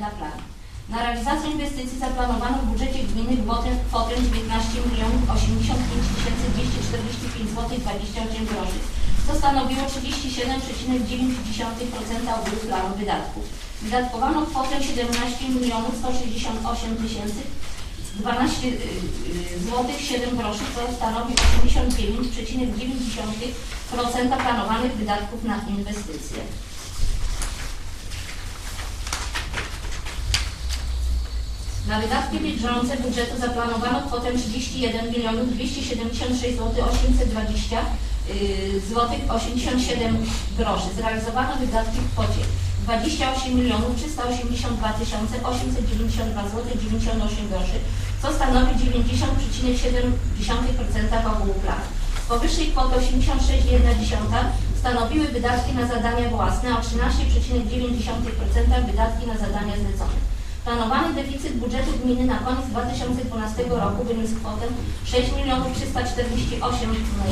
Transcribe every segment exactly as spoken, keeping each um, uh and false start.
dla planu. Na realizację inwestycji zaplanowano w budżecie gminy kwotę, kwotę dziewiętnaście milionów osiemdziesiąt pięć tysięcy dwieście czterdzieści pięć złotych dwadzieścia osiem groszy, co stanowiło trzydzieści siedem przecinek dziewięć procent ogółu planu wydatków. Wydatkowano kwotę siedemnaście milionów sto sześćdziesiąt osiem tysięcy dwanaście złotych siedem groszy, co stanowi osiemdziesiąt dziewięć przecinek dziewięć procent planowanych wydatków na inwestycje. Na wydatki bieżące budżetu zaplanowano kwotę trzydzieści jeden milionów dwieście siedemdziesiąt sześć złotych osiemset dwadzieścia złotych osiemdziesiąt siedem groszy. Zrealizowano wydatki w kwocie dwadzieścia osiem milionów trzysta osiemdziesiąt dwa tysiące osiemset dziewięćdziesiąt dwa złotych dziewięćdziesiąt osiem groszy, co stanowi dziewięćdziesiąt przecinek siedem procent ogółu planu. Z powyższej kwoty osiemdziesiąt sześć przecinek jeden procent stanowiły wydatki na zadania własne, a trzynaście przecinek dziewięć procent wydatki na zadania zlecone. Planowany deficyt budżetu gminy na koniec dwa tysiące dwunastego roku wyniósł kwotę sześć milionów trzysta czterdzieści osiem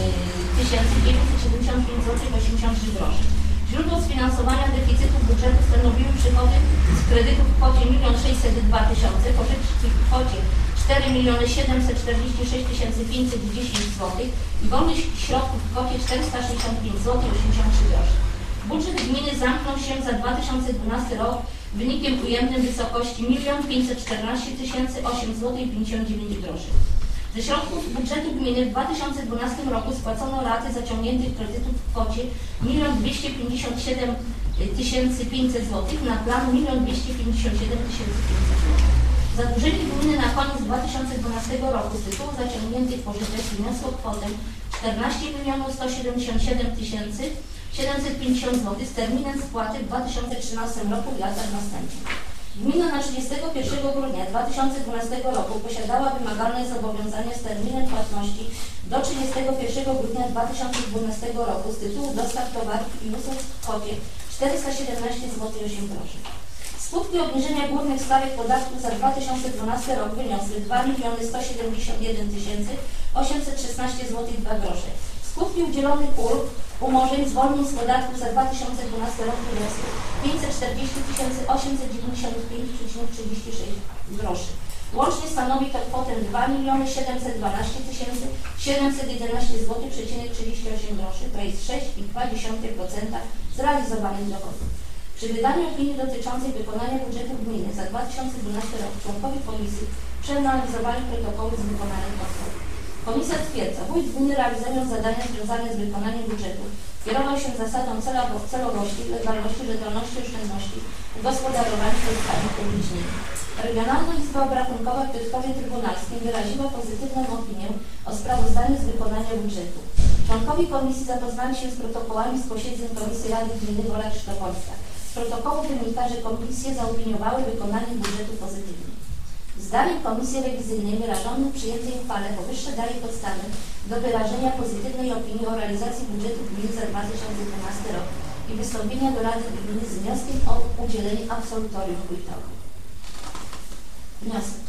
tysięcy dziewięćset siedemdziesiąt pięć złotych osiemdziesiąt trzy groszy. Źródło sfinansowania deficytu budżetu stanowiły przychody z kredytów w kwocie jeden sześćset dwa tysiące, pożyczki w kwocie cztery miliony siedemset czterdzieści sześć tysięcy pięćset dziesięć złotych i wolnych środków w kwocie czterysta sześćdziesiąt pięć złotych osiemdziesiąt trzy groszy. Budżet gminy zamknął się za dwa tysiące dwunasty rok wynikiem ujemnym w wysokości jeden milion pięćset czternaście tysięcy osiem złotych pięćdziesiąt dziewięć groszy. Ze środków budżetu gminy w dwa tysiące dwunastym roku spłacono raty zaciągniętych kredytów w kwocie jeden milion dwieście pięćdziesiąt siedem tysięcy pięćset złotych na plan jeden milion dwieście pięćdziesiąt siedem tysięcy pięćset złotych. Zadłużenie gminy na koniec dwa tysiące dwunastego roku z tytułu zaciągniętych pożyczek wyniosło kwotę czternaście milionów sto siedemdziesiąt siedem tysięcy siedemset pięćdziesiąt złotych z terminem spłaty w dwa tysiące trzynastym roku i latach następnych. Gmina na trzydziestego pierwszego grudnia dwa tysiące dwunastego roku posiadała wymagalne zobowiązania z terminem płatności do trzydziestego pierwszego grudnia dwa tysiące dwunastego roku z tytułu dostaw towarów i usług w kwocie czterysta siedemnaście złotych osiem groszy. Skutki obniżenia głównych stawek podatku za dwa tysiące dwunasty rok wyniosły dwa miliony sto siedemdziesiąt jeden tysięcy osiemset szesnaście złotych dwa grosze. Skutki udzielonych ulg, umorzeń, zwolnień z podatku za dwa tysiące dwunasty rok wyniosły pięćset czterdzieści tysięcy osiemset dziewięćdziesiąt pięć przecinek trzydzieści sześć groszy. Łącznie stanowi to kwotę dwa miliony siedemset dwanaście tysięcy siedemset jedenaście złotych przecinek trzydzieści osiem groszy, to jest sześć przecinek dwa procent zrealizowanych dochodów. Przy wydaniu opinii dotyczącej wykonania budżetu gminy za dwa tysiące dwunasty rok członkowie komisji przeanalizowali protokoły z wykonanych kontroli. Komisja stwierdza, wójt gminy realizując zadania związane z wykonaniem budżetu kierował się zasadą celowości, legalności, rzetelności, oszczędności i gospodarowania środkami publicznymi. Regionalna Izba Obrachunkowa w Piotrkowie Trybunalskim wyraziła pozytywną opinię o sprawozdaniu z wykonania budżetu. Członkowie komisji zapoznali się z protokołami z posiedzeń Komisji Rady Gminy Wola Krzyżopolska. Z protokołu wynika, że komisje zaopiniowały wykonanie budżetu pozytywnie. Zdaniem Komisji Rewizyjnej wyrażonym w przyjętej uchwale powyższe daje podstawę do wyrażenia pozytywnej opinii o realizacji budżetu gminy za dwa tysiące dwunasty rok i wystąpienia do Rady Gminy z wnioskiem o udzielenie absolutorium wójtowi. Wniosek.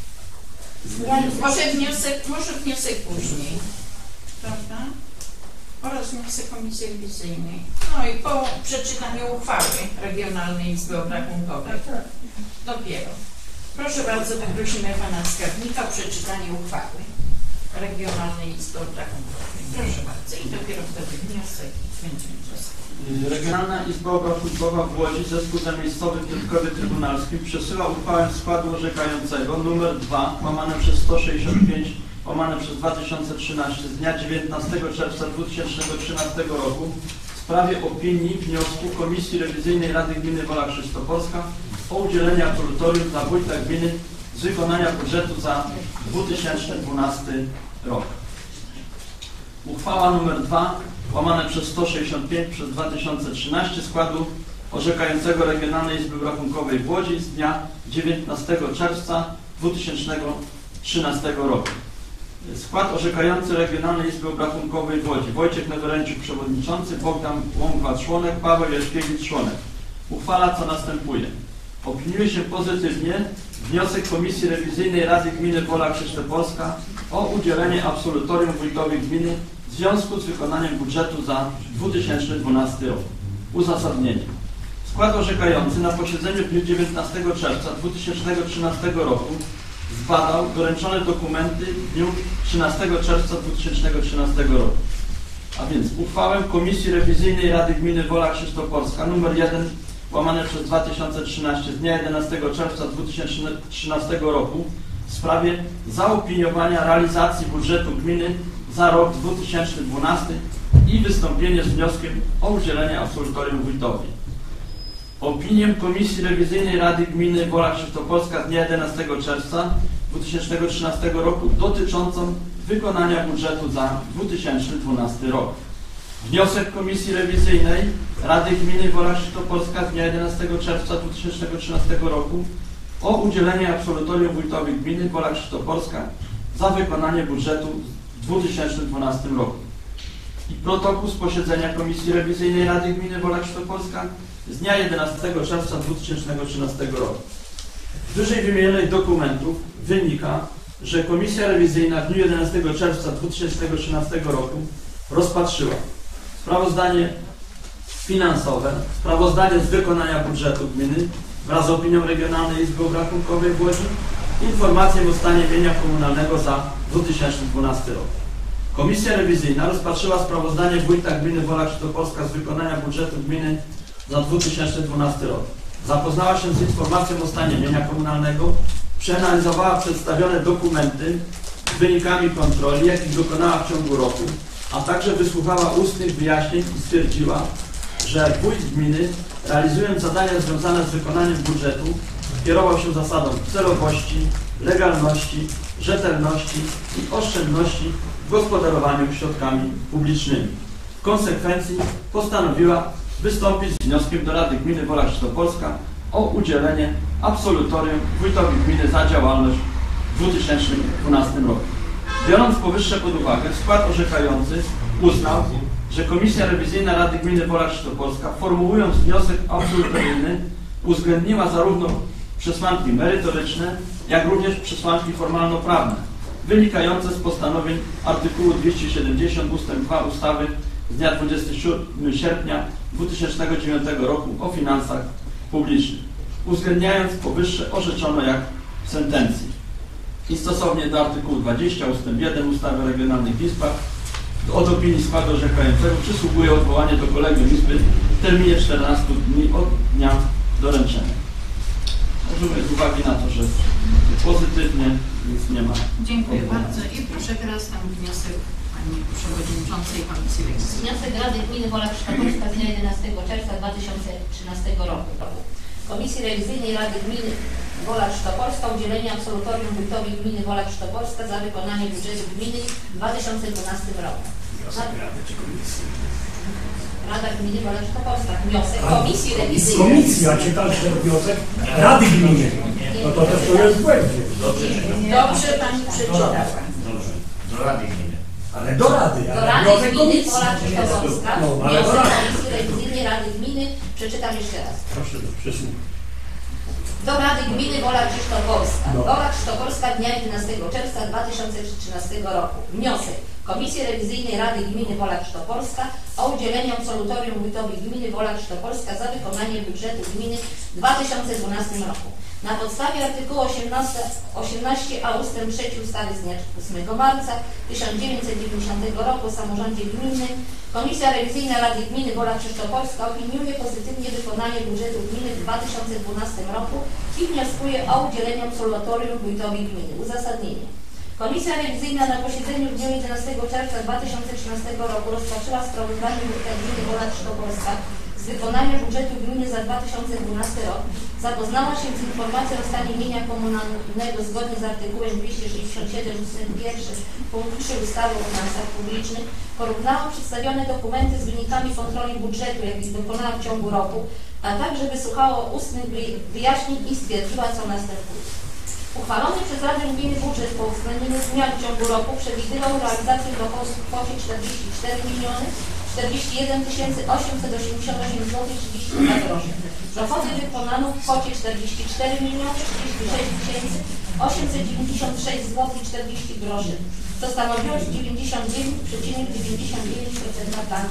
Może wniosek, może wniosek później, prawda? Oraz wniosek Komisji Rewizyjnej. No i po przeczytaniu uchwały Regionalnej Izby Obrachunkowej. Dopiero. Proszę bardzo, poprosimy Pana Skarbnika o przeczytanie uchwały Regionalnej Izby Obrachunkowej. Proszę bardzo. I dopiero wtedy wniosek będziemy głosować. Regionalna Izba Obrachunkowa w Łodzi, Zespół Zamiejscowy w Piotrkowie Trybunalskim przesyła uchwałę składu orzekającego numer dwa łamane przez sto sześćdziesiąt pięć łamane przez dwa tysiące trzynaście z dnia dziewiętnastego czerwca dwa tysiące trzynastego roku w sprawie opinii wniosku Komisji Rewizyjnej Rady Gminy Wola Krzyżopolska o udzielenie absolutorium dla wójta gminy z wykonania budżetu za dwa tysiące dwunasty rok. Uchwała nr dwa łamane przez sto sześćdziesiąt pięć przez dwa tysiące trzynaście składu orzekającego Regionalnej Izby Obrachunkowej w Łodzi z dnia dziewiętnastego czerwca dwa tysiące trzynastego roku. Skład orzekający Regionalnej Izby Obrachunkowej w Łodzi: Wojciech Newerenciuk przewodniczący, Bogdan Łągwa członek, Paweł Jaśkiewicz członek. Uchwala co następuje. Opiniuje się pozytywnie wniosek Komisji Rewizyjnej Rady Gminy Wola Krzyżopolska o udzielenie absolutorium wójtowi gminy w związku z wykonaniem budżetu za dwa tysiące dwunasty rok. Uzasadnienie. Skład orzekający na posiedzeniu w dniu dziewiętnastego czerwca dwa tysiące trzynastego roku zbadał doręczone dokumenty w dniu trzynastego czerwca dwa tysiące trzynastego roku. A więc uchwałę Komisji Rewizyjnej Rady Gminy Wola Krzyżtopolska nr jeden łamane przez dwa tysiące trzynaście z dnia jedenastego czerwca dwa tysiące trzynastego roku w sprawie zaopiniowania realizacji budżetu gminy za rok dwa tysiące dwunasty i wystąpienie z wnioskiem o udzielenie absolutorium wójtowi. Opinię Komisji Rewizyjnej Rady Gminy Wola Krzyżtopolska z dnia jedenastego czerwca dwa tysiące trzynastego roku dotyczącą wykonania budżetu za dwa tysiące dwunasty rok. Wniosek Komisji Rewizyjnej Rady Gminy Wola Krzyżtopolska z dnia jedenastego czerwca dwa tysiące trzynastego roku o udzielenie absolutorium wójtowi gminy Wola Krzyżtopolska za wykonanie budżetu w dwa tysiące dwunastym roku. I protokół z posiedzenia Komisji Rewizyjnej Rady Gminy Wola Krzyżtopolska z dnia jedenastego czerwca dwa tysiące trzynastego roku. Z wyżej wymienionych dokumentów wynika, że Komisja Rewizyjna w dniu jedenastego czerwca dwa tysiące trzynastego roku rozpatrzyła sprawozdanie finansowe, sprawozdanie z wykonania budżetu gminy wraz z opinią Regionalnej Izby Obrachunkowej w Łodzi, informację o stanie mienia komunalnego za dwa tysiące dwunasty rok. Komisja Rewizyjna rozpatrzyła sprawozdanie wójta gminy Wola Krzyżtopolska z wykonania budżetu gminy za dwa tysiące dwunasty rok. Zapoznała się z informacją o stanie mienia komunalnego, przeanalizowała przedstawione dokumenty z wynikami kontroli, jakich dokonała w ciągu roku, a także wysłuchała ustnych wyjaśnień i stwierdziła, że wójt gminy, realizując zadania związane z wykonaniem budżetu, kierował się zasadą celowości, legalności, rzetelności i oszczędności w gospodarowaniu środkami publicznymi. W konsekwencji postanowiła wystąpić z wnioskiem do Rady Gminy Wola Krzyżtopolska o udzielenie absolutorium wójtowi gminy za działalność w dwa tysiące dwunastym roku. Biorąc powyższe pod uwagę, skład orzekający uznał, że Komisja Rewizyjna Rady Gminy Wola Krzyżtopolska, formułując wniosek absolutoryjny, uwzględniła zarówno przesłanki merytoryczne, jak również przesłanki formalno-prawne, wynikające z postanowień artykułu dwieście siedemdziesiąt ustęp dwa ustawy z dnia dwudziestego siódmego sierpnia dwa tysiące dziewiątego roku o finansach publicznych. Uwzględniając powyższe orzeczono jak w sentencji. I stosownie do artykułu dwudziestego ustęp jeden ustawy o regionalnych izbach od opinii składu orzekającego przysługuje odwołanie do Kolegium Izby w terminie czternastu dni od dnia doręczenia. Możemy z uwagi na to, że pozytywnie nic nie ma. Dziękuję bardzo. I proszę teraz tam wniosek Pani Przewodniczącej Komisji Rewizyjnej. Wniosek Rady Gminy Wola Krzyżtopolska z dnia jedenastego czerwca dwa tysiące trzynastego roku. Komisji Rewizyjnej Rady Gminy Wola Krzyżtopolska udzielenie absolutorium wójtowi gminy Wola Krzyżtopolska za wykonanie budżetu gminy w dwa tysiące dwunastym roku. Rada Gminy Wola Krzyżtopolska. Wniosek Komisji Rewizyjnej. Komisji, a czytasz ten wniosek Rady Gminy. No to też to jest w błędzie. Dobrze Pani przeczytała. Dobrze, do Rady Gminy. Ale do Rady. Do ale Rady wniosek Gminy komisji. Wola Krzyżtopolska. No, ale do Wniosek Rady. Komisji Rewizyjnej Rady Gminy. Przeczytam jeszcze raz. Proszę do przysłuchu. Do Rady Gminy Wola Krzyżtopolska. No. Wola Krzyżtopolska dnia jedenastego czerwca dwa tysiące trzynastego roku. Wniosek Komisji Rewizyjnej Rady Gminy Wola Krzyżtopolska o udzielenie absolutorium wójtowi gminy Wola Krzyżtopolska za wykonanie budżetu gminy w dwa tysiące dwunastym roku. Na podstawie artykułu osiemnaście a ustęp trzeci ustawy z dnia ósmego marca tysiąc dziewięćset dziewięćdziesiątego roku o samorządzie gminnym Komisja Rewizyjna Rady Gminy Wola Krzyżtopolska opiniuje pozytywnie wykonanie budżetu gminy w dwa tysiące dwunastym roku i wnioskuje o udzielenie absolutorium wójtowi gminy. Uzasadnienie. Komisja Rewizyjna na posiedzeniu w dniu jedenastego czerwca dwa tysiące trzynastego roku rozpatrzyła sprawozdanie wójta gminy Wola Krzyżtopolska z wykonania budżetu gminy za dwa tysiące dwunasty rok, zapoznała się z informacją o stanie mienia komunalnego zgodnie z artykułem dwieście sześćdziesiąt siedem ustęp jeden punkt trzy ustawy o finansach publicznych, porównała przedstawione dokumenty z wynikami kontroli budżetu, jakich dokonała w ciągu roku, a także wysłuchała ustnych wyjaśnień i stwierdziła, co następuje. Uchwalony przez Radę Gminy budżet po uwzględnieniu zmian w ciągu roku przewidywał realizację dochodów w kwocie czterdzieści cztery miliony czterdzieści jeden tysięcy osiemset osiemdziesiąt osiem złotych trzydzieści dwa groszy. Dochody wykonano w kwocie czterdzieści cztery miliony trzydzieści sześć tysięcy osiemset dziewięćdziesiąt sześć złotych czterdzieści groszy, co stanowiło dziewięćdziesiąt dziewięć przecinek dziewięćdziesiąt dziewięć procent planu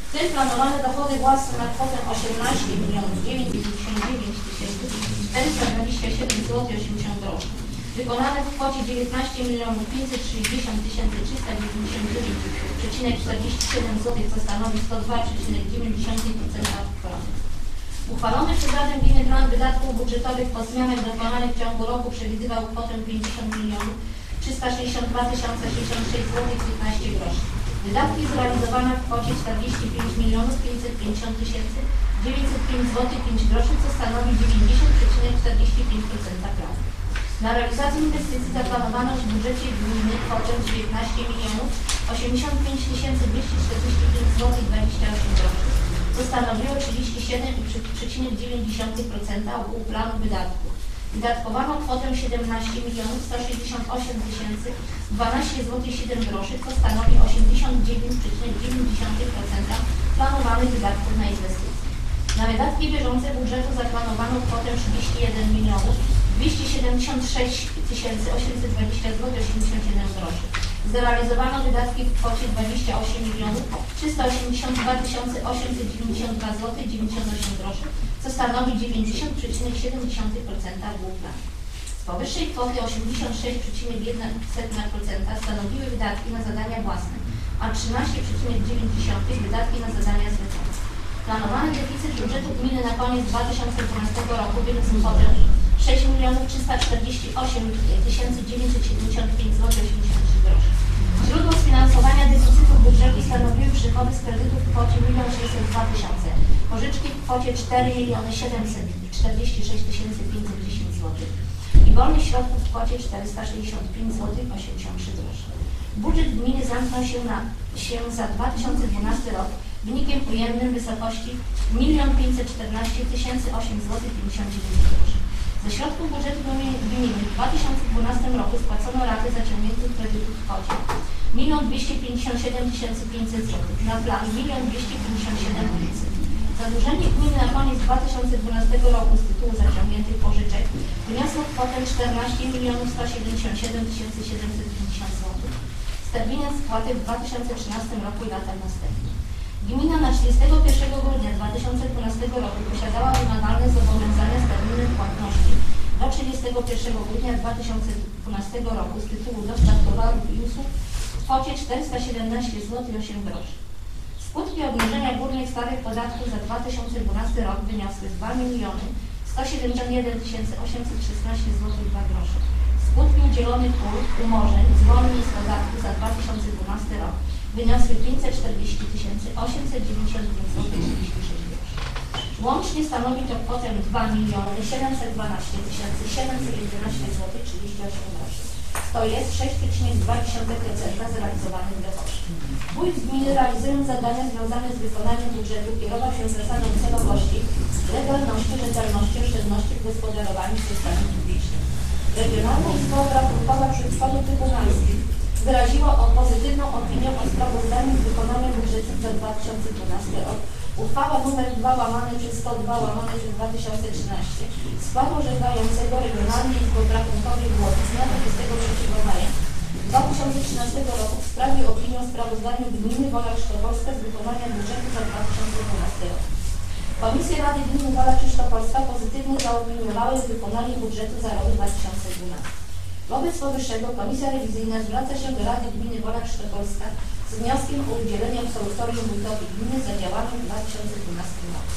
W tym planowane dochody własne na kwotę osiemnaście milionów dziewięćdziesiąt dziewięć tysięcy czterysta dwadzieścia siedem złotych osiemdziesiąt groszy. Wykonane w kwocie dziewiętnaście milionów pięćset sześćdziesiąt tysięcy trzysta dziewięćdziesiąt dziewięć przecinek czterdzieści siedem złotych, co stanowi sto dwa przecinek dziewięć procent kwoty. Uchwalony przez Radę Gminy plan wydatków budżetowych po zmianach dokonanych w ciągu roku przewidywał kwotę pięćdziesiąt milionów trzysta sześćdziesiąt dwa tysiące sześćdziesiąt sześć złotych piętnaście groszy. Wydatki zrealizowane w kwocie czterdzieści pięć milionów pięćset pięćdziesiąt tysięcy dziewięćset pięć złotych pięć groszy, co stanowi dziewięćdziesiąt przecinek czterdzieści pięć procent planu. Na realizację inwestycji zaplanowano w budżecie gminy kwotę dziewiętnaście milionów osiemdziesiąt pięć tysięcy dwieście czterdzieści pięć złotych dwadzieścia osiem groszy, co stanowiło trzydzieści siedem przecinek dziewięć procent ogółu planu wydatków. Wydatkowano kwotę siedemnaście milionów sto sześćdziesiąt osiem tysięcy dwanaście złotych siedem groszy, co stanowi osiemdziesiąt dziewięć przecinek dziewięć procent planowanych wydatków na inwestycje. Na wydatki bieżące budżetu zaplanowano kwotę trzydzieści jeden milionów dwieście siedemdziesiąt sześć tysięcy osiemset dwadzieścia złotych osiemdziesiąt siedem groszy. Zrealizowano wydatki w kwocie dwadzieścia osiem milionów trzysta osiemdziesiąt dwa tysiące osiemset dziewięćdziesiąt dwa złotych dziewięćdziesiąt osiem groszy, co stanowi dziewięćdziesiąt przecinek siedem procent ogółu planu. Z powyższej kwoty osiemdziesiąt sześć przecinek jeden procent stanowiły wydatki na zadania własne, a trzynaście przecinek dziewięć procent wydatki na zadania zlecone. Planowany deficyt budżetu gminy na koniec dwa tysiące dwunastego roku wyniósł kwotę sześć milionów trzysta czterdzieści osiem tysięcy dziewięćset siedemdziesiąt pięć złotych osiemdziesiąt trzy groszy. Źródło sfinansowania deficytu budżetu stanowiły przychody z kredytów w kwocie jeden sześćset dwa tysiące, pożyczki w kwocie cztery miliony siedemset czterdzieści sześć tysięcy pięćset dziesięć złotych i wolnych środków w kwocie czterysta sześćdziesiąt pięć złotych osiemdziesiąt trzy groszy. Budżet gminy zamknął się, na, się za dwa tysiące dwunasty rok wynikiem ujemnym w wysokości milion pięćset czternaście tysięcy osiem złotych pięćdziesiąt dziewięć groszy. Ze środków budżetu gminy w dwa tysiące dwunastym roku spłacono raty zaciągniętych kredytów w kwocie milion dwieście pięćdziesiąt siedem tysięcy pięćset złotych, na plan milion dwieście pięćdziesiąt siedem tysięcy. Zadłużenie gminy na koniec dwa tysiące dwunastego roku z tytułu zaciągniętych pożyczek wyniosło kwotę czternaście milionów sto siedemdziesiąt siedem tysięcy siedemset pięćdziesiąt złotych z terminem spłaty w dwa tysiące trzynastym roku i latach następnych. Gmina na trzydziestego pierwszego grudnia dwa tysiące dwunastego roku posiadała wymagalne zobowiązania z terminem płatności do trzydziestego pierwszego grudnia dwa tysiące dwunastego roku z tytułu dostaw towarów i usług w kwocie czterysta siedemnaście złotych osiem groszy. Skutki obniżenia górnych stawek podatku za dwa tysiące dwunasty rok wyniosły dwa miliony sto siedemdziesiąt jeden tysięcy osiemset szesnaście złotych dwa grosze. Skutki udzielonych ulg, umorzeń, zwolnień z podatku za dwa tysiące dwunasty rok wyniosły pięćset czterdzieści tysięcy osiemset dziewięćdziesiąt pięć złotych trzydzieści sześć groszy. Łącznie stanowi to kwotę dwa miliony siedemset dwanaście tysięcy siedemset jedenaście złotych trzydzieści osiem groszy. To jest sześć przecinek dwa procent zrealizowanych dochodów. Wójt gminy, realizując zadania związane z wykonaniem budżetu, kierował się zasadą celowości, legalności, rzetelności, oszczędności w gospodarowaniu środkami publicznymi. Regionalna Izba Obrachunkowa przy Sądzie Trybunalskim wyraziła o pozytywną opinię o sprawozdaniu z wykonania budżetu za dwa tysiące dwunasty rok. Uchwała nr dwa łamane przez sto dwa łamane przez dwa tysiące trzynaście składu orzekającego Regionalnej Izby Obrachunkowej w Łodzi z dnia dwudziestego trzeciego maja dwa tysiące trzynastego roku w sprawie opinii o sprawozdaniu gminy Wola Krzyżtopolska z wykonania budżetu za dwa tysiące dwunasty rok. Komisje Rady Gminy Wola Krzyżtopolska pozytywnie zaopiniowały wykonanie budżetu za rok dwa tysiące dwunasty. Wobec powyższego Komisja Rewizyjna zwraca się do Rady Gminy Wola Krzyżtopolska z wnioskiem o udzielenie absolutorium wójtowi gminy za działanie w dwa tysiące dwunastym roku.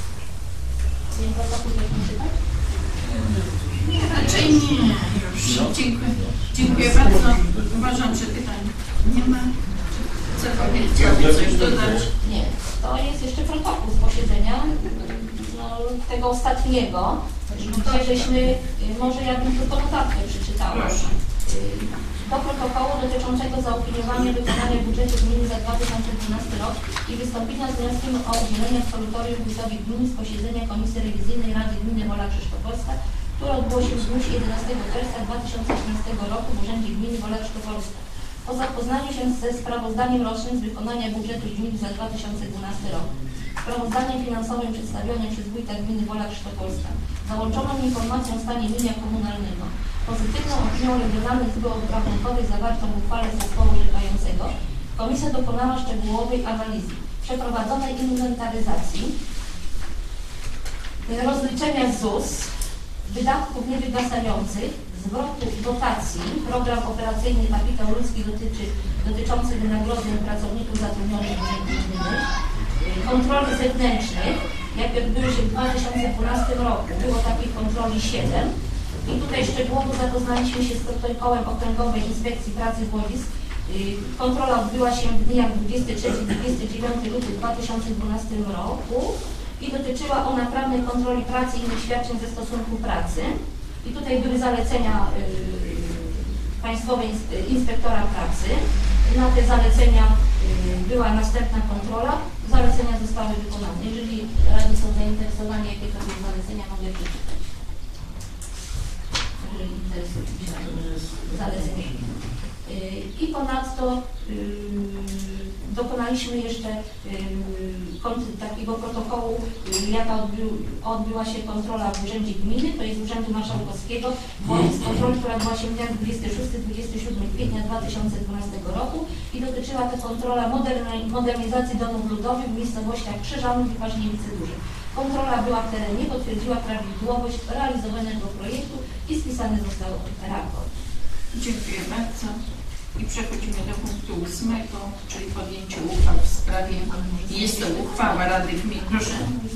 Nie protokół nie czytać? Nie, raczej nie. Już. Dziękuję. Dziękuję bardzo. Uważam, że pytań nie ma. Co powiedzieli, coś dodać? Nie. To jest jeszcze protokół z posiedzenia no, tego ostatniego, gdzie żeśmy, może ja bym tylko notatkę przeczytała. Proszę. Do protokołu dotyczącego zaopiniowania wykonania budżetu gminy za dwa tysiące dwunasty rok i wystąpienia z wnioskiem o udzielenie absolutorium wójtowi gminy z posiedzenia Komisji Rewizyjnej Rady Gminy Wola Krzyżtopolska, które odbyło się w dniu jedenastego czerwca dwa tysiące trzynastego roku w Urzędzie Gminy Wola Krzyżtopolska. Po zapoznaniu się ze sprawozdaniem rocznym z wykonania budżetu gminy za dwa tysiące dwunasty rok, sprawozdaniem finansowym przedstawionym przez wójta gminy Wola Krzyżtopolska, załączoną informacją o stanie mienia komunalnego, pozytywną opinią Regionalnej Izby Obrachunkowej zawartą w uchwale zespołu orzekającego, komisja dokonała szczegółowej analizy przeprowadzonej inwentaryzacji, rozliczenia Z U S, wydatków niewygasających, zwrotu dotacji, program operacyjny Kapitał Ludzki dotyczy, dotyczący wynagrodzeń pracowników zatrudnionych w urzędzie gminy, kontroli zewnętrznych, jak odbyły się w dwa tysiące dwunastym roku, było takich kontroli siedem. I tutaj szczegółowo zapoznaliśmy się z protokołem Okręgowej Inspekcji Pracy w Łodzisk. Kontrola odbyła się w dniach dwudziestego trzeciego do dwudziestego dziewiątego lutego dwa tysiące dwunastego roku i dotyczyła ona prawnej kontroli pracy i innych świadczeń ze stosunku pracy. I tutaj były zalecenia yy, Państwowej Inspektora Pracy. Na te zalecenia yy, była następna kontrola. Zalecenia zostały wykonane. Jeżeli radni są zainteresowani, jakie to były zalecenia, mogę przeczytać. Jeżeli interesuje się zalecenia. Yy, I ponadto yy, dokonaliśmy jeszcze yy, takiego protokołu, yy, jaka odbył, odbyła się kontrola w Urzędzie Gminy, to jest Urzędu Marszałkowskiego, z kontroli, która odbyła się w dniach dwudziestego szóstego do dwudziestego siódmego kwietnia dwa tysiące dwunastego roku i dotyczyła ta kontrola modernizacji domów ludowych w miejscowościach Krzyżanów i Paźniewice Duże. Kontrola była w terenie, potwierdziła prawidłowość realizowanego projektu i spisany został raport. Dziękuję bardzo. I przechodzimy do punktu ósmego, czyli podjęcie uchwał w sprawie. Jest to uchwała Rady Gminy. Proszę.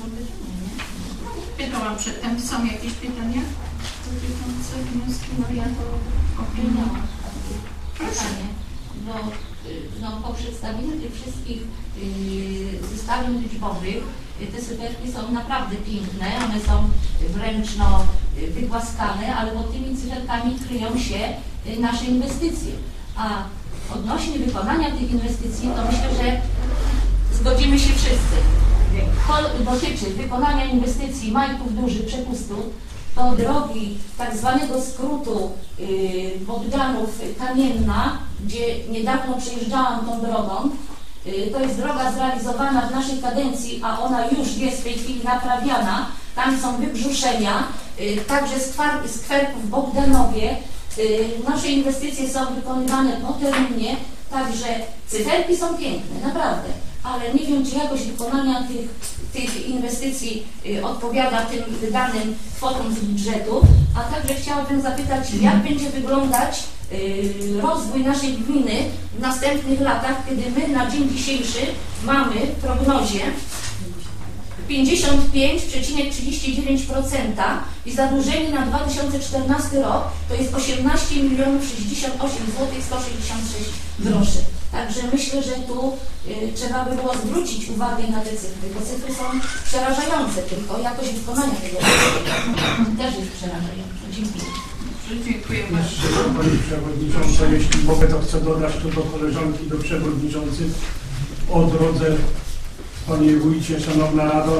Pytałam przedtem, są jakieś pytania dotyczące wnioski? No ja to opiniowałam. Proszę. No, no, po przedstawieniu tych wszystkich yy, zestawień liczbowych, yy, te cyferki są naprawdę piękne, one są wręcz no, wygłaskane, ale pod tymi cyferkami kryją się yy, nasze inwestycje. A odnośnie wykonania tych inwestycji, to myślę, że zgodzimy się wszyscy. To dotyczy wykonania inwestycji Majków Duży, Przepustów, to drogi tak zwanego skrótu yy, Bogdanów Kamienna, gdzie niedawno przejeżdżałam tą drogą. Yy, to jest droga zrealizowana w naszej kadencji, a ona już jest w tej chwili naprawiana. Tam są wybrzuszenia, yy, także skwerków w Bogdanowie. Nasze inwestycje są wykonywane po terminie, także cyferki są piękne, naprawdę, ale nie wiem, czy jakość wykonania tych, tych inwestycji odpowiada tym wydanym kwotom z budżetu, a także chciałabym zapytać, jak będzie wyglądać rozwój naszej gminy w następnych latach, kiedy my na dzień dzisiejszy mamy w prognozie pięćdziesiąt pięć przecinek trzydzieści dziewięć procent i zadłużenie na dwa tysiące czternasty rok to jest osiemnaście milionów sześćdziesiąt osiem złotych sto sześćdziesiąt sześć groszy. Także myślę, że tu y, trzeba by było zwrócić uwagę na te cyfry, bo cyfry są przerażające, tylko jakość wykonania tego też jest przerażająca. Dziękuję. Dziękuję bardzo. Pani Przewodnicząca, jeśli mogę, to chcę dodać to do koleżanki, do przewodniczących o drodze. Panie Wójcie, Szanowna Rado,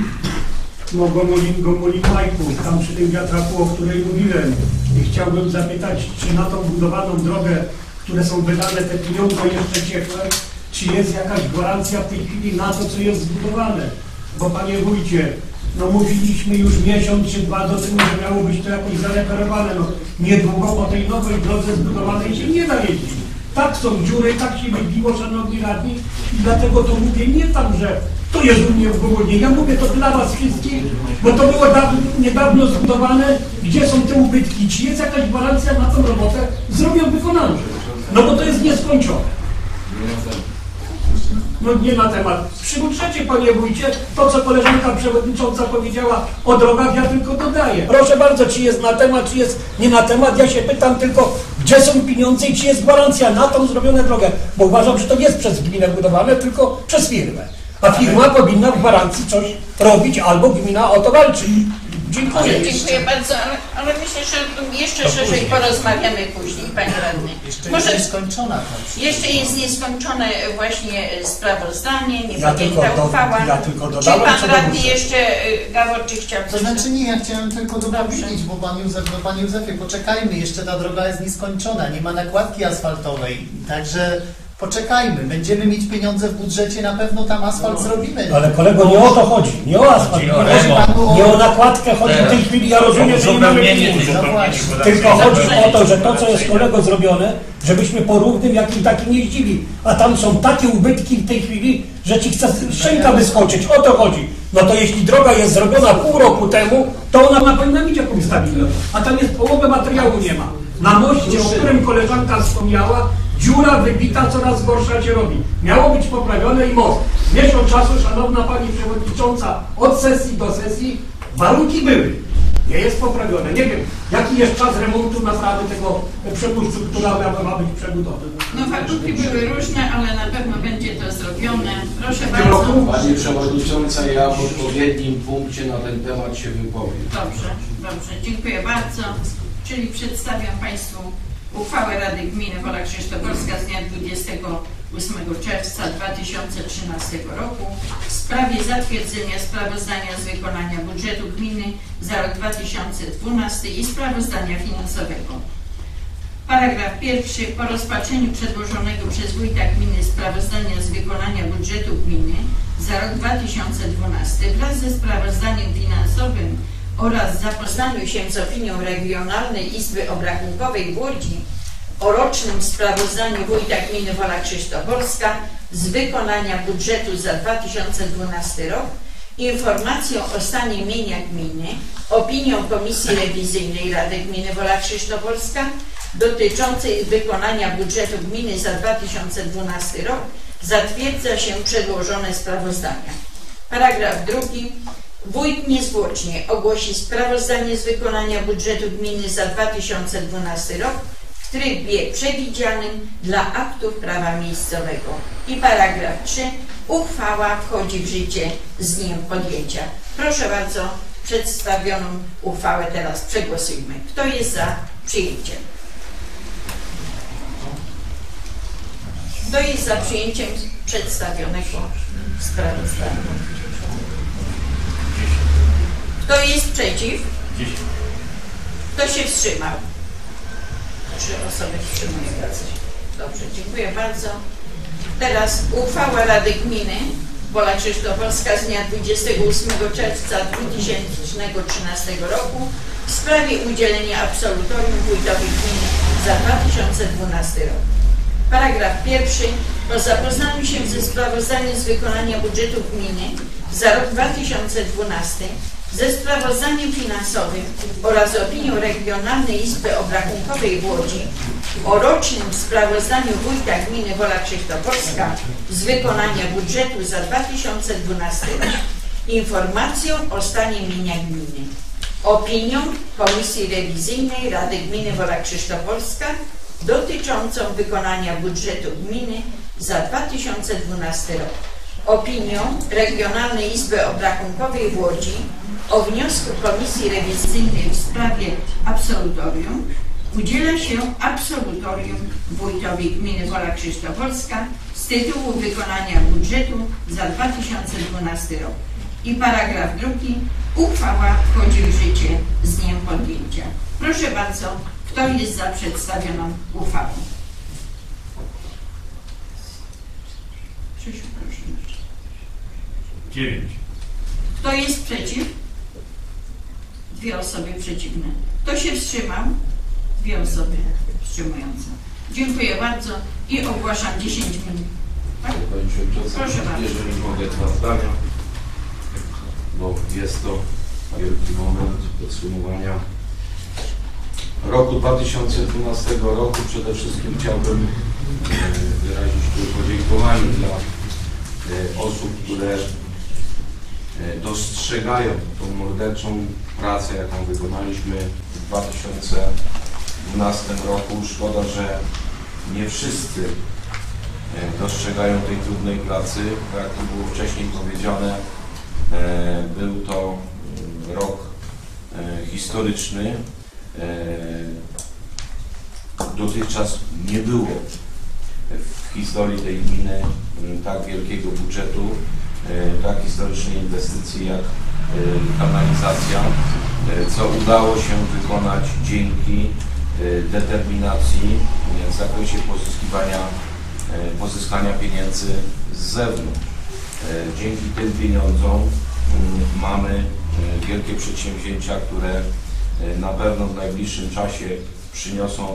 no Gomulin, Gomulin Majków, tam przy tym wiatraku, o której mówiłem. I chciałbym zapytać, czy na tą budowaną drogę, które są wydane te pieniądze jeszcze ciekłe, czy jest jakaś gwarancja w tej chwili na to, co jest zbudowane? Bo Panie Wójcie, no mówiliśmy już miesiąc czy dwa do tyłu, że miało być to jakoś zareperowane. No niedługo po tej nowej drodze zbudowanej się nie da jeździć. Tak są dziury, tak się wybiło, szanowni radni, i dlatego to mówię nie tam, że to jest u mnie w Gomulinie. Ja mówię to dla was wszystkich, bo to było dawno, niedawno zbudowane, gdzie są te ubytki, czy jest jakaś gwarancja na tą robotę, zrobią wykonaną. No bo to jest nieskończone. No nie na temat. Przywróćcie, panie wójcie, to co koleżanka przewodnicząca powiedziała o drogach, ja tylko dodaję. Proszę bardzo, czy jest na temat, czy jest nie na temat, ja się pytam tylko, gdzie są pieniądze i czy jest gwarancja na tą zrobioną drogę, bo uważam, że to nie jest przez gminę budowane, tylko przez firmę. A firma powinna w gwarancji coś robić, albo gmina o to walczy. Dziękuję. Dziękuję bardzo, ale, ale myślę, że jeszcze szerzej porozmawiamy później, panie radny. Jeszcze Może jest nieskończona tam. jeszcze jest nieskończone właśnie sprawozdanie, nie Ja tylko, podjęta do, uchwała. ja tylko Czy dodałem, pan co radny muszę. jeszcze, Gawor, czy chciał To coś? znaczy nie, ja chciałem tylko dopowiedzieć, bo Pan Józef, no Panie Józefie, poczekajmy, jeszcze ta droga jest nieskończona, nie ma nakładki asfaltowej, także poczekajmy, będziemy mieć pieniądze w budżecie, na pewno tam asfalt zrobimy. Ale kolego, nie o to chodzi, nie o asfalt, Chodzi o nie, remont. o, nie o nakładkę chodzi w tej chwili, ja rozumiem, że nie mamy pieniędzy. No właśnie. Tylko chodzi o to, że to, co jest kolego zrobione, żebyśmy po równym jakim takim jeździli. A tam są takie ubytki w tej chwili, że ci chce szczęka wyskoczyć. O to chodzi. No to jeśli droga jest zrobiona pół roku temu, to ona powinna mieć jakąś stabilność. A tam jest połowę materiału nie ma. Na moście, o którym koleżanka wspomniała, dziura wybita, coraz gorsza się robi. Miało być poprawione i most. Miesiąc czasu, szanowna pani przewodnicząca, od sesji do sesji warunki były. Nie jest poprawione. Nie wiem, jaki jest czas remontu naprawy tego przepustu, która ma być przebudowy. No warunki były różne, ale na pewno będzie to zrobione. Proszę bardzo. Pani Przewodnicząca, ja w odpowiednim punkcie na ten temat się wypowiem. Dobrze, dobrze, dziękuję bardzo. Czyli przedstawiam Państwu uchwałę Rady Gminy Wola Krzysztoforska z dnia dwudziestego ósmego czerwca dwa tysiące trzynastego roku w sprawie zatwierdzenia sprawozdania z wykonania budżetu gminy za rok dwa tysiące dwunasty i sprawozdania finansowego. Paragraf pierwszy. Po rozpatrzeniu przedłożonego przez wójta gminy sprawozdania z wykonania budżetu gminy za rok dwa tysiące dwunasty wraz ze sprawozdaniem finansowym oraz zapoznaniu się z opinią Regionalnej Izby Obrachunkowej w Łodzi o rocznym sprawozdaniu wójta gminy Wola Krzysztoforska z wykonania budżetu za dwa tysiące dwunasty rok, informacją o stanie mienia gminy, opinią Komisji Rewizyjnej Rady Gminy Wola Krzysztoforska dotyczącej wykonania budżetu gminy za dwa tysiące dwunasty rok zatwierdza się przedłożone sprawozdania. Paragraf drugi. Wójt niezwłocznie ogłosi sprawozdanie z wykonania budżetu gminy za dwa tysiące dwunasty rok w trybie przewidzianym dla aktów prawa miejscowego. I paragraf trzy. Uchwała wchodzi w życie z dniem podjęcia. Proszę bardzo, przedstawioną uchwałę teraz przegłosujmy. Kto jest za przyjęciem? Kto jest za przyjęciem przedstawionego sprawozdania? Kto jest przeciw? Kto się wstrzymał? Trzy osoby wstrzymują się. Dobrze, dziękuję bardzo. Teraz uchwała Rady Gminy Wola Krzysztoforska z dnia dwudziestego ósmego czerwca dwa tysiące trzynastego roku w sprawie udzielenia absolutorium wójtowi gminy za dwa tysiące dwunasty rok. Paragraf pierwszy. Po zapoznaniu się ze sprawozdaniem z wykonania budżetu gminy za rok dwa tysiące dwunasty ze sprawozdaniem finansowym oraz opinią Regionalnej Izby Obrachunkowej w Łodzi o rocznym sprawozdaniu wójta gminy Wola Krzysztoforska z wykonania budżetu za dwa tysiące dwunasty rok, informacją o stanie mienia gminy, opinią Komisji Rewizyjnej Rady Gminy Wola Krzysztoforska dotyczącą wykonania budżetu gminy za dwa tysiące dwunasty rok, opinią Regionalnej Izby Obrachunkowej w Łodzi o wniosku Komisji Rewizyjnej w sprawie absolutorium udziela się absolutorium wójtowi gminy Wola Krzysztoforska z tytułu wykonania budżetu za dwa tysiące dwunasty rok. I paragraf drugi. Uchwała wchodzi w życie z dniem podjęcia. Proszę bardzo, kto jest za przedstawioną uchwałą? Krzysiu, proszę. Dziewięć. Kto jest przeciw? Dwie osoby przeciwne. Kto się wstrzymał? Dwie osoby wstrzymujące. Dziękuję bardzo i ogłaszam dziesięć minut. Tak? Pani Przewodnicząca, Proszę bardzo. jeżeli mogę dwa zdania, bo jest to wielki moment podsumowania roku dwa tysiące dwunastego roku. Przede wszystkim chciałbym e, wyrazić tu podziękowanie dla e, osób, które e, dostrzegają tą morderczą pracę, jaką wykonaliśmy w dwa tysiące dwunastym roku. Szkoda, że nie wszyscy e, dostrzegają tej trudnej pracy. Jak to było wcześniej powiedziane, e, był to rok e, historyczny. Dotychczas nie było w historii tej gminy tak wielkiego budżetu, tak historycznej inwestycji jak kanalizacja, co udało się wykonać dzięki determinacji w zakresie pozyskiwania, pozyskania pieniędzy z zewnątrz. Dzięki tym pieniądzom mamy wielkie przedsięwzięcia, które na pewno w najbliższym czasie przyniosą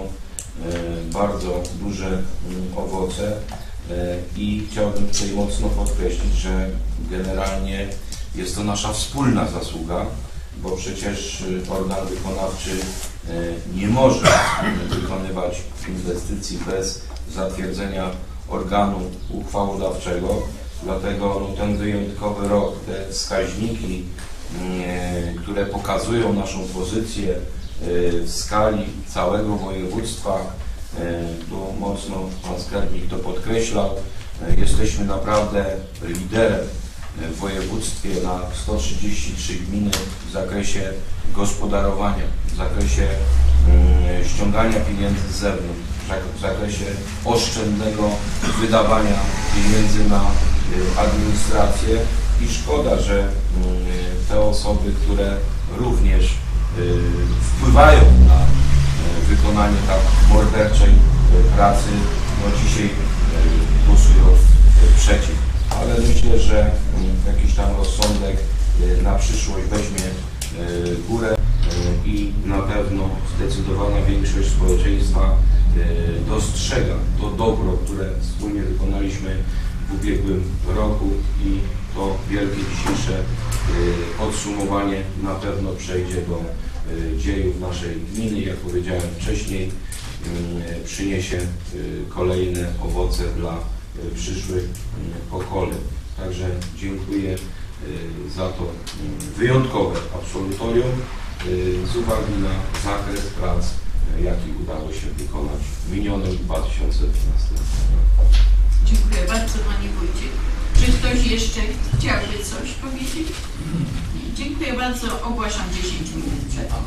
bardzo duże mm, owoce i chciałbym tutaj mocno podkreślić, że generalnie jest to nasza wspólna zasługa, bo przecież organ wykonawczy nie może wykonywać inwestycji bez zatwierdzenia organu uchwałodawczego, dlatego no, ten wyjątkowy rok, te wskaźniki, które pokazują naszą pozycję w skali całego województwa, tu mocno pan skarbnik to podkreślał, jesteśmy naprawdę liderem w województwie na sto trzydzieści trzy gminy w zakresie gospodarowania, w zakresie ściągania pieniędzy z zewnątrz, w zakresie oszczędnego wydawania pieniędzy na administrację i szkoda, że te osoby, które również wpływają na wykonanie tak morderczej pracy, no dzisiaj głosują przeciw. Ale myślę, że jakiś tam rozsądek na przyszłość weźmie górę i na pewno zdecydowana większość społeczeństwa dostrzega to dobro, które wspólnie wykonaliśmy w ubiegłym roku i to wielkie dzisiejsze podsumowanie na pewno przejdzie do dziejów naszej gminy, jak powiedziałem wcześniej, przyniesie kolejne owoce dla przyszłych pokoleń. Także dziękuję za to wyjątkowe absolutorium z uwagi na zakres prac, jaki udało się wykonać w minionym dwa tysiące dwunastym roku. Dziękuję bardzo Panie Wójcie. Czy ktoś jeszcze chciałby coś powiedzieć? Nie. Dziękuję bardzo. Ogłaszam dziesięć minut przerwy.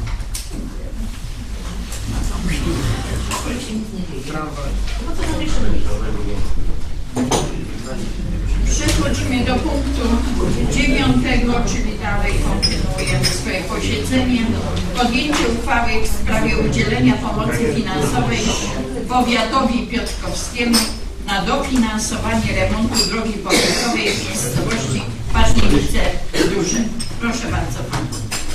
Przechodzimy do punktu dziewiątego, czyli dalej kontynuujemy swoje posiedzenie. Podjęcie uchwały w sprawie udzielenia pomocy finansowej powiatowi piotrkowskiemu na dofinansowanie remontu drogi powiatowej w miejscowości Październice-Duże. Proszę bardzo Pan.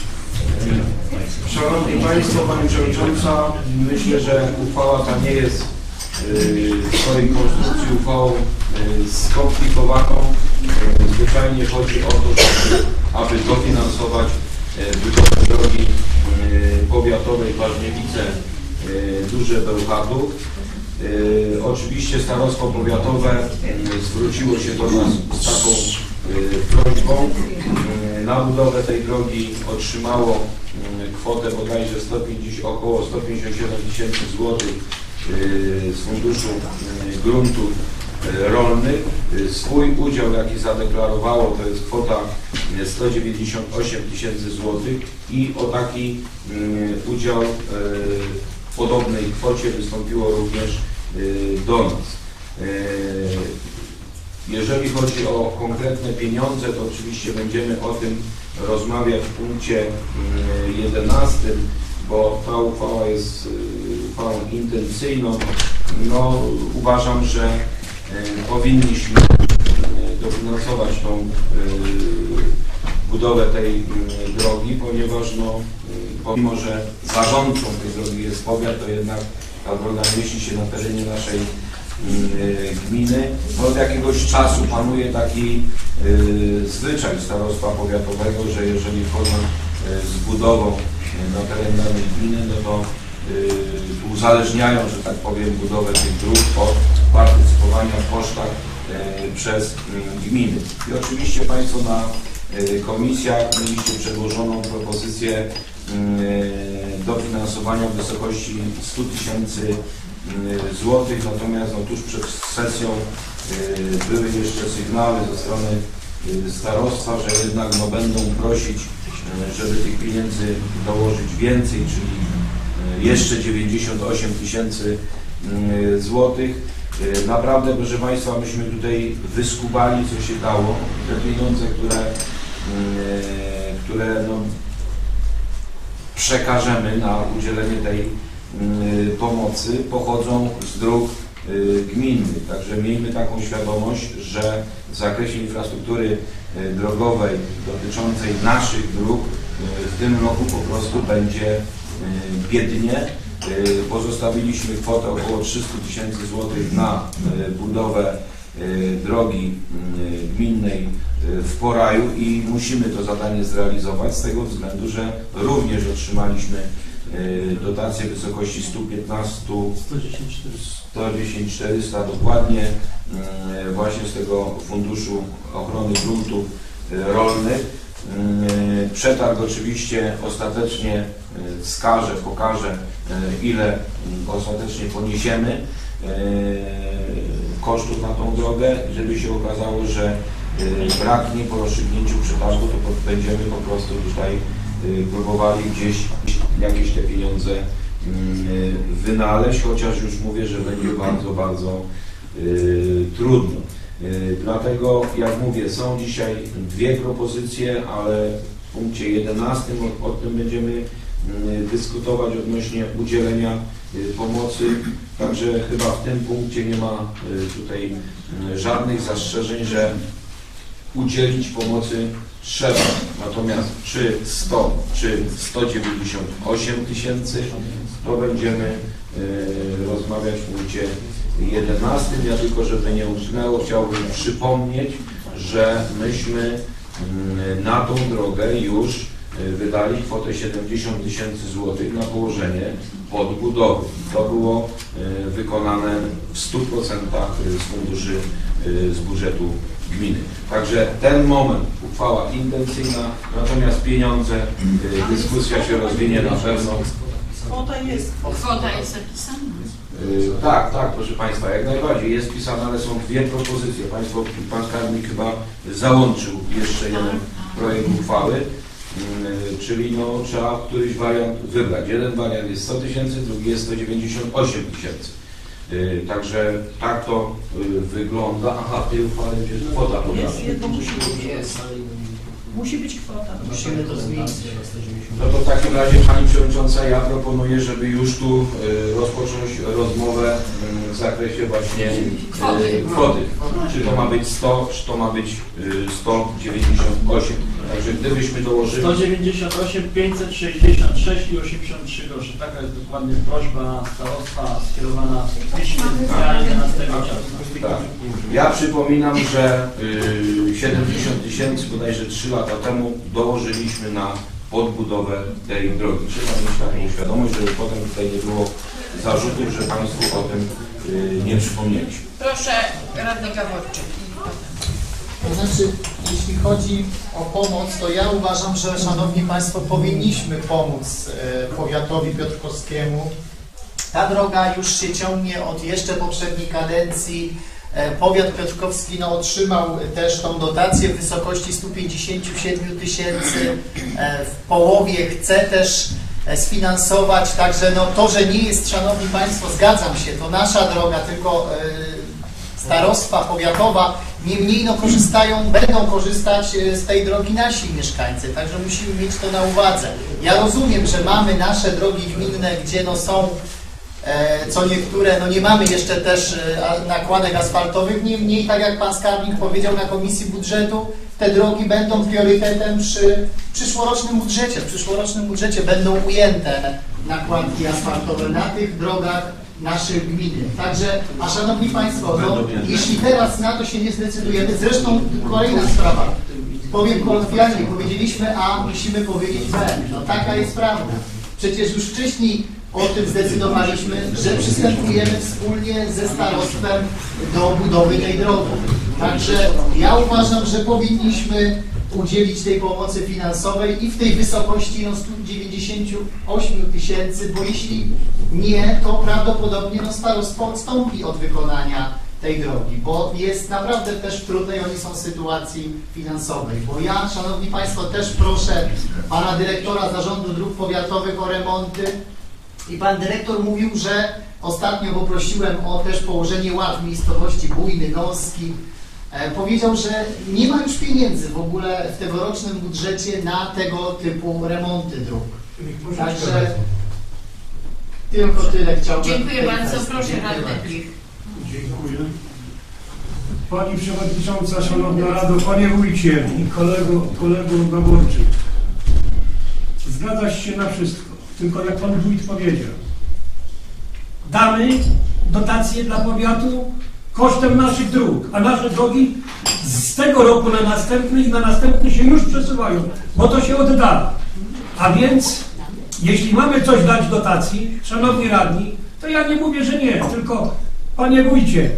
Szanowni Państwo, Pani Przewodnicząca, myślę, że uchwała ta nie jest w swojej konstrukcji uchwałą skomplikowaną. Zwyczajnie chodzi o to, żeby, aby dofinansować budowę drogi powiatowej Październice-Duże Bełchatów. Oczywiście starostwo powiatowe zwróciło się do nas z taką prośbą. Na budowę tej drogi otrzymało kwotę bodajże sto pięćdziesiąt, około sto pięćdziesiąt siedem tysięcy złotych z Funduszu Gruntów Rolnych. Swój udział, jaki zadeklarowało, to jest kwota sto dziewięćdziesiąt osiem tysięcy złotych i o taki udział w podobnej kwocie wystąpiło również do nas. Jeżeli chodzi o konkretne pieniądze, to oczywiście będziemy o tym rozmawiać w punkcie jedenastym, bo ta uchwała jest uchwałą intencyjną. No, uważam, że powinniśmy dofinansować tą budowę tej drogi, ponieważ no, pomimo, że zarządcą tej drogi jest powiat, to jednak ta droga mieści się na terenie naszej gminy. No, od jakiegoś czasu panuje taki y, zwyczaj starostwa powiatowego, że jeżeli wchodzą y, z budową y, na teren danej gminy, no to y, uzależniają, że tak powiem, budowę tych dróg od partycypowania w kosztach y, przez y, gminy. I oczywiście Państwo na y, komisjach mieliście przedłożoną propozycję y, dofinansowania w wysokości stu tysięcy złotych, natomiast no, tuż przed sesją y, były jeszcze sygnały ze strony y, starostwa, że jednak no, będą prosić, y, żeby tych pieniędzy dołożyć więcej, czyli y, jeszcze dziewięćdziesiąt osiem tysięcy y, złotych. Y, naprawdę, proszę Państwa, myśmy tutaj wyskubali, co się dało. Te pieniądze, które, y, które no, przekażemy na udzielenie tej pomocy, pochodzą z dróg gminnych. Także miejmy taką świadomość, że w zakresie infrastruktury drogowej dotyczącej naszych dróg w tym roku po prostu będzie biednie, y, pozostawiliśmy kwotę około trzysta tysięcy złotych na y, budowę y, drogi y, gminnej y, w Poraju i musimy to zadanie zrealizować z tego względu, że również otrzymaliśmy y, dotację w wysokości stu piętnastu, sto dziesięć czterysta dokładnie y, właśnie z tego Funduszu Ochrony Gruntów y, Rolnych. Przetarg oczywiście ostatecznie wskaże, pokaże, ile ostatecznie poniesiemy kosztów na tą drogę. Jeżeli się okazało, że braknie po rozstrzygnięciu przetargu, to będziemy po prostu tutaj próbowali gdzieś jakieś te pieniądze wynaleźć, chociaż już mówię, że będzie bardzo, bardzo trudno. Dlatego, jak mówię, są dzisiaj dwie propozycje, ale w punkcie jedenastym o, o tym będziemy dyskutować odnośnie udzielenia pomocy. Także chyba w tym punkcie nie ma tutaj żadnych zastrzeżeń, że udzielić pomocy trzeba. Natomiast czy sto, czy sto dziewięćdziesiąt osiem tysięcy, to będziemy rozmawiać w punkcie jedenastym. Ja tylko, żeby nie umknęło, chciałbym przypomnieć, że myśmy na tą drogę już wydali kwotę siedemdziesiąt tysięcy złotych na położenie podbudowy. To było wykonane w stu procentach z funduszy z budżetu gminy. Także ten moment, uchwała intencyjna, natomiast pieniądze, dyskusja się rozwinie na pewno. Kwota jest. Kwota jest zapisana? Yy, tak, tak, proszę Państwa, jak najbardziej jest pisane, ale są dwie propozycje. Państwo, Pan Skarbnik chyba załączył jeszcze jeden projekt uchwały, yy, czyli no, trzeba któryś wariant wybrać. Jeden wariant jest sto tysięcy, drugi jest sto dziewięćdziesiąt osiem tysięcy. Yy, także tak to yy, wygląda. Aha, w tej uchwale jest kwota podana. Jest, jedno musi być, jest. Musi być kwota. Musimy to zmienić. No to w takim razie, Pani Przewodnicząca, ja proponuję, żeby już tu y, rozpocząć rozmowę y, w zakresie właśnie y, Kwoty. kwoty. Czy to ma być sto, czy to ma być y, sto dziewięćdziesiąt osiem. Także gdybyśmy dołożyli... sto dziewięćdziesiąt osiem, pięćset sześćdziesiąt sześć i osiemdziesiąt trzy groszy. Taka jest dokładnie prośba starostwa skierowana piśmie jedenastego czerwca. Tak. Ja przypominam, że y, siedemdziesiąt tysięcy bodajże trzy lata temu dołożyliśmy na podbudowę tej drogi. Trzeba mieć taką świadomość, żeby potem tutaj nie było zarzutów, że Państwu o tym y, nie przypomnieliśmy. Proszę, radny Gaworczyk. To znaczy, jeśli chodzi o pomoc, to ja uważam, że, Szanowni Państwo, powinniśmy pomóc e, powiatowi piotrkowskiemu. Ta droga już się ciągnie od jeszcze poprzedniej kadencji. E, powiat piotrkowski no, otrzymał też tą dotację w wysokości stu pięćdziesięciu siedmiu tysięcy. E, w połowie chce też e, sfinansować, także no, to, że nie jest, Szanowni Państwo, zgadzam się, to nasza droga, tylko e, starostwa powiatowa. Niemniej no, korzystają, będą korzystać z tej drogi nasi mieszkańcy, także musimy mieć to na uwadze. Ja rozumiem, że mamy nasze drogi gminne, gdzie no, są e, co niektóre, no nie mamy jeszcze też e, nakładek asfaltowych, niemniej tak jak Pan Skarbnik powiedział na Komisji Budżetu, te drogi będą priorytetem przy przyszłorocznym budżecie. W przyszłorocznym budżecie będą ujęte nakładki asfaltowe na tych drogach naszych gminy. Także, a Szanowni Państwo, no, jeśli teraz na to się nie zdecydujemy, zresztą kolejna sprawa, powiem kolokwialnie, powiedzieliśmy A, musimy powiedzieć B. No taka jest prawda. Przecież już wcześniej o tym zdecydowaliśmy, że przystępujemy wspólnie ze starostwem do budowy tej drogi. Także ja uważam, że powinniśmy udzielić tej pomocy finansowej i w tej wysokości no, stu dziewięćdziesięciu ośmiu tysięcy, bo jeśli nie, to prawdopodobnie no, starostwo odstąpi od wykonania tej drogi, bo jest naprawdę też w trudnej oni są sytuacji finansowej. Bo ja, Szanowni Państwo, też proszę Pana Dyrektora Zarządu Dróg Powiatowych o remonty i Pan Dyrektor mówił, że ostatnio poprosiłem o też położenie ład w miejscowości Bujny, Noski. Powiedział, że nie ma już pieniędzy w ogóle w tegorocznym budżecie na tego typu remonty dróg. Także tylko tyle chciałbym. Dziękuję bardzo. Proszę radny Klich. Dziękuję. Pani Przewodnicząca, Szanowna Rado, Panie Wójcie i kolego, kolego Gaworczyk. Zgadzasz się na wszystko, tylko jak Pan Wójt powiedział, damy dotacje dla powiatu kosztem naszych dróg, a nasze drogi z tego roku na następny i na następny się już przesuwają, bo to się oddala. A więc, jeśli mamy coś dać dotacji, szanowni radni, to ja nie mówię, że nie, tylko panie wójcie,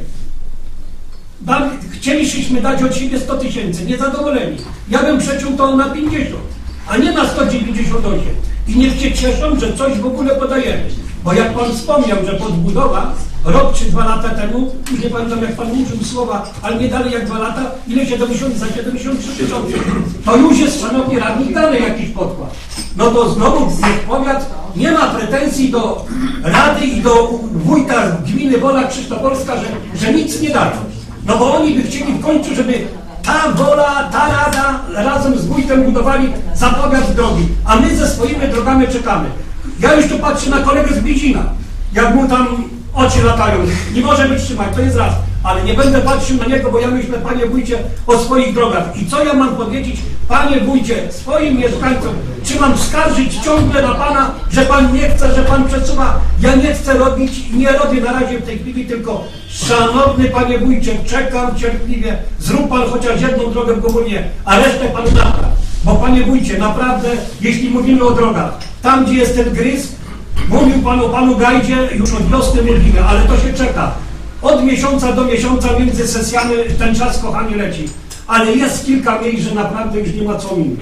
dam, chcieliśmy dać od siebie sto tysięcy, niezadowoleni. Ja bym przeciął to na pięćdziesiąt, a nie na sto dziewięćdziesiąt osiem. I niech się cieszą, że coś w ogóle podajemy. Bo jak pan wspomniał, że podbudowa rok czy dwa lata temu, już nie pamiętam jak pan użył słowa, ale nie dalej jak dwa lata, ile siedemdziesiąt za siedemdziesiąt trzy tysiące. To już jest, szanowni radni, dalej jakiś podkład. No to znowu niech powiat nie ma pretensji do rady i do wójta gminy Wola Krzysztofolska, że, że nic nie dają. No bo oni by chcieli w końcu, żeby ta Wola, ta rada razem z wójtem budowali zapowiad drogi, a my ze swoimi drogami czekamy. Ja już tu patrzę na kolegę z Blizina, jak mu tam oczy latają. Nie może wytrzymać, to jest raz. Ale nie będę patrzył na niego, bo ja myślę, panie wójcie, o swoich drogach. I co ja mam powiedzieć, panie wójcie, swoim mieszkańcom? Czy mam skarżyć ciągle na pana, że pan nie chce, że pan przesuwa? Ja nie chcę robić i nie robię na razie w tej chwili, tylko szanowny panie wójcie, czekam cierpliwie, zrób pan chociaż jedną drogę w Gomunie, a resztę pan napraw. Bo panie wójcie, naprawdę, jeśli mówimy o drogach, tam gdzie jest ten gryz, mówił pan o panu Gajdzie, już od wiosny mówimy, ale to się czeka. Od miesiąca do miesiąca między sesjami ten czas, kochani, leci. Ale jest kilka miejsc, że naprawdę już nie ma co minąć.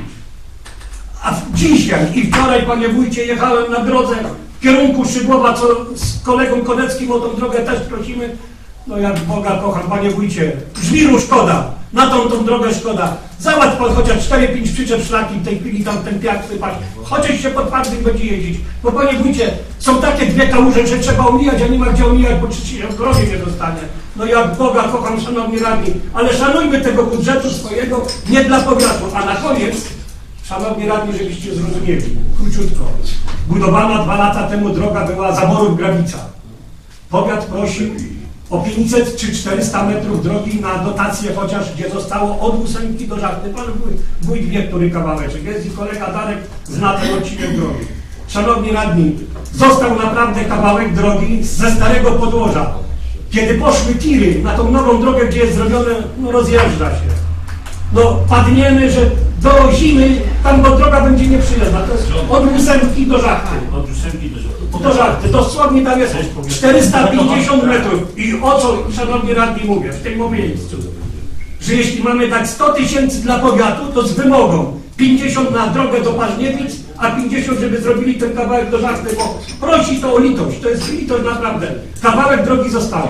A dzisiaj i wczoraj, panie wójcie, jechałem na drodze w kierunku Szydłowa, co z kolegą Koneckim o tą drogę też prosimy. No jak Boga kocham, panie wójcie, żwiru szkoda, na tą tą drogę szkoda. Załatw pan chociaż cztery pięć przyczep szlaki w tej chwili, tam ten piach sypać, chociaż się po twardym będzie jeździć. Bo panie wójcie, są takie dwie kałuże, że trzeba omijać, a nie ma gdzie omijać, bo się w grozie nie dostanie. No jak Boga kocham, szanowni radni, ale szanujmy tego budżetu swojego, nie dla powiatu. A na koniec, szanowni radni, żebyście zrozumieli, króciutko. Budowana dwa lata temu droga była Zaborów-Grabica. Powiat prosił o pięćset czy czterysta metrów drogi na dotację chociaż, gdzie zostało od ósemki do Żachty. Pan wójt, wójt wie, który kawałeczek jest i kolega Darek zna ten odcinek drogi. Szanowni radni, został naprawdę kawałek drogi ze starego podłoża. Kiedy poszły tiry na tą nową drogę, gdzie jest zrobione, no rozjeżdża się. No padniemy, że do zimy tam bo droga będzie nieprzyjazna. To jest od ósemki do Żachty. Od ósemki do Żachty. Do Żachty, dosłownie tam jest czterysta pięćdziesiąt metrów. I o co, szanowni radni, mówię w tym miejscu, że jeśli mamy dać sto tysięcy dla powiatu, to z wymogą pięćdziesiąt na drogę do Paźniewic, a pięćdziesiąt, żeby zrobili ten kawałek do Żachty, bo prosi to o litość, to jest litość naprawdę. Kawałek drogi zostało.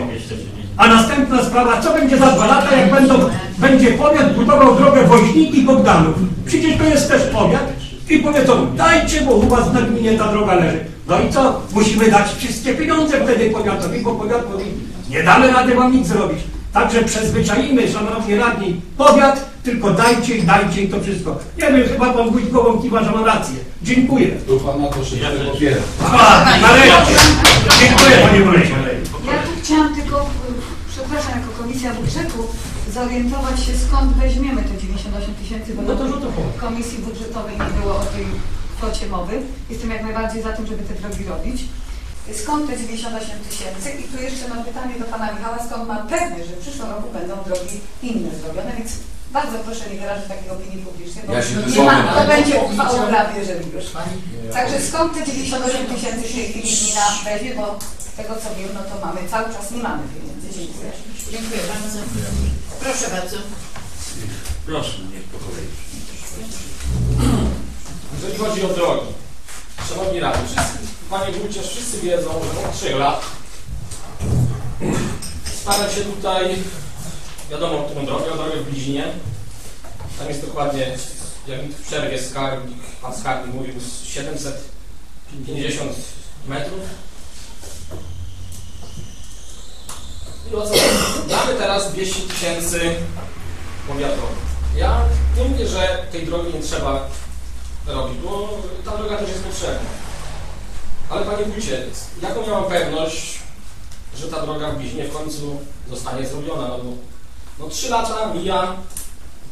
A następna sprawa, co będzie za dwa lata, jak będą, będzie powiat budował drogę Woźniki Bogdanów. Przecież to jest też powiat i powiedzą, dajcie, bo u was na gminie ta droga leży. No i co? Musimy dać wszystkie pieniądze wtedy powiatowi, bo powiat mówi, nie damy rady wam nic zrobić. Także przyzwyczajimy, szanowni radni, powiat, tylko dajcie i dajcie i to wszystko. Nie wiem, chyba pan wójt głową kiwa, że mam rację. Dziękuję. Tu pana to się popiera. A, nareszcie. Dziękuję, panie wójcie. Ja tu chciałam tylko, przepraszam, jako Komisja Budżetu, zorientować się, skąd weźmiemy te dziewięćdziesiąt osiem tysięcy, bo No to, no to w Komisji Budżetowej nie było o tej kwocie mowy. Jestem jak najbardziej za tym, żeby te drogi robić. Skąd te dziewięćdziesiąt osiem tysięcy? I tu jeszcze mam pytanie do pana Michała, skąd ma pewność, że w przyszłym roku będą drogi inne zrobione, więc bardzo proszę nie wyrażać takiej opinii publicznej, bo Ja się nie ma, to wyzwolę. będzie uchwała prawie, jeżeli już. Także skąd te dziewięćdziesiąt osiem tysięcy w tej chwili gmina weźmie, bo z tego co wiem, no to mamy, cały czas nie mamy pieniędzy. Dziękuję. Dziękuję bardzo. Proszę bardzo. Proszę, niech po kolei. Jeżeli chodzi o drogi, szanowni radni, wszyscy, panie wójcie, wszyscy wiedzą, że od trzech lat staram się tutaj, wiadomo, którą drogę, o drogę w Blizinie. Tam jest dokładnie, jak w przerwie skarbnik, pan skarbnik mówił, siedemset pięćdziesiąt metrów. I o co? Mamy teraz dwieście tysięcy powiatowych. Ja nie mówię, że tej drogi nie trzeba robić, bo ta droga też jest potrzebna. Ale panie wójcie, jaką ja mam pewność, że ta droga w Bliźnie w końcu zostanie zrobiona? No bo no, trzy lata mija,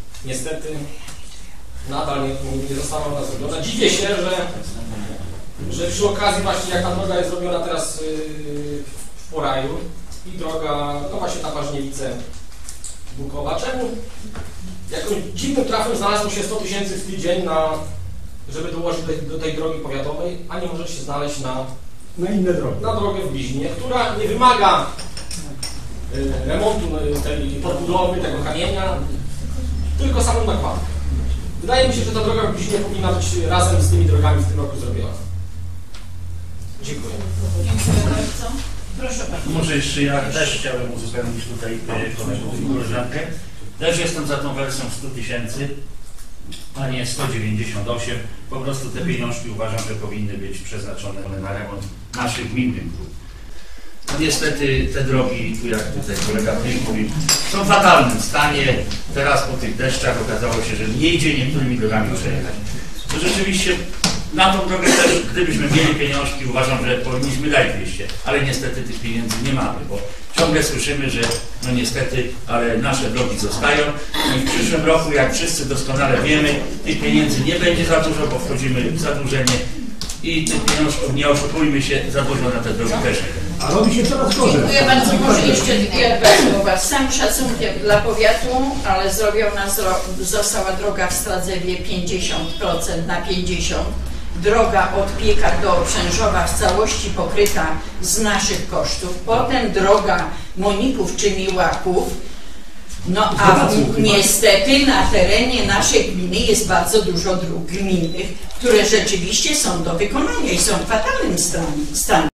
niestety nadal nie, nie została ona zrobiona. Dziwię się, że, że przy okazji właśnie jak ta droga jest zrobiona teraz yy, w Poraju i droga, no właśnie ta Paźniewice Bukowa, czemu jakimś dziwnym trafem znalazło się sto tysięcy w tydzień na, żeby dołożyć do, do tej drogi powiatowej, a nie może się znaleźć na, Na inne drogi. na drogę w Bliźnie, która nie wymaga y, remontu y, tej podbudowy, tego kamienia, tylko samą nakładkę. Wydaje mi się, że ta droga w Bliźnie powinna być razem z tymi drogami w tym roku zrobiona. Dziękuję. Dziękuję bardzo. Proszę bardzo. Może jeszcze ja też chciałem uzupełnić tutaj e, kolegów i koleżankę. Też jestem za tą wersją stu tysięcy, a nie sto dziewięćdziesiąt osiem. Po prostu te pieniążki uważam, że powinny być przeznaczone na remont naszych gminnych dróg. No niestety te drogi, tu jak tutaj kolega Pyk mówi, są w fatalnym stanie. Teraz po tych deszczach okazało się, że nie idzie niektórymi drogami przejechać. To rzeczywiście na tą drogę też, gdybyśmy mieli pieniążki, uważam, że powinniśmy dać dwieście, ale niestety tych pieniędzy nie mamy, bo ciągle słyszymy, że no niestety, ale nasze drogi zostają i w przyszłym roku, jak wszyscy doskonale wiemy, tych pieniędzy nie będzie za dużo, bo wchodzimy w zadłużenie i tych pieniążków, nie oszukujmy się, za dużo na te drogi też nie będzie. A robi się coraz gorzej. Dziękuję bardzo. Może jeszcze dwie słowa. Z całym szacunkiem dla powiatu, ale zrobiona została droga w Stradzewie pięćdziesiąt procent na pięćdziesiąt procent. Droga od Pieka do Przężowa w całości pokryta z naszych kosztów. Potem droga Moników czy Miłaków. No a niestety na terenie naszej gminy jest bardzo dużo dróg gminnych, które rzeczywiście są do wykonania i są w fatalnym stanie.